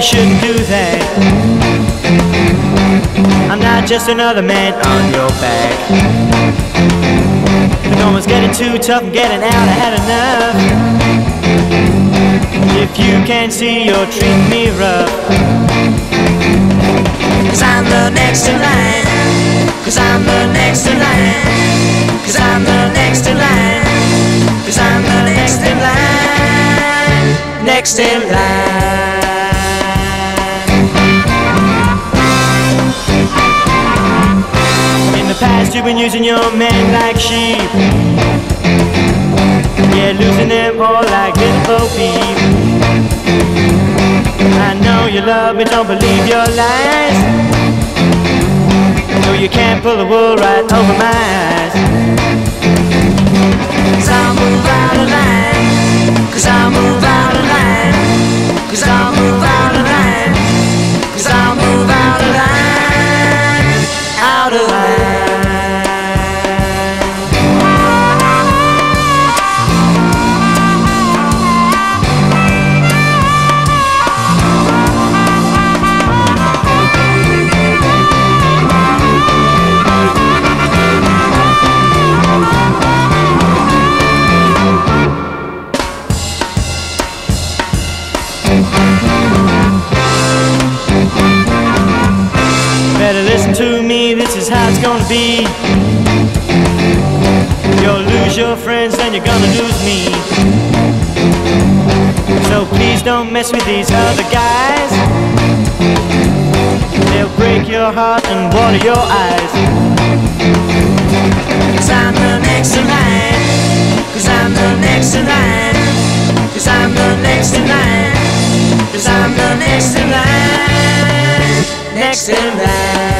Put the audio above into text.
you shouldn't do that. I'm not just another man on your back. The going was getting too tough, I'm getting out, I had enough. If you can't see, you're treating me rough. 'Cause I'm the next in line. 'Cause I'm the next in line. 'Cause I'm the next in line. 'Cause I'm the next in line. Next in line. In the past you've been using your men like sheep. Yeah, losing them all like little bo peep. I know you love me, don't believe your lies. No, you can't pull the wool right over my eyes. 'Cause I'll move out of line. 'Cause I'll move out of line. 'Cause I'll move out of line. 'Cause I'll move out of line. Out of line. Better listen to me, this is how it's gonna be. You'll lose your friends, then you're gonna lose me. So please don't mess with these other guys. They'll break your heart and water your eyes. 'Cause I'm the next in line. 'Cause I'm the next in line. 'Cause I'm the next in line. 'Cause I'm the next in line. Next in line.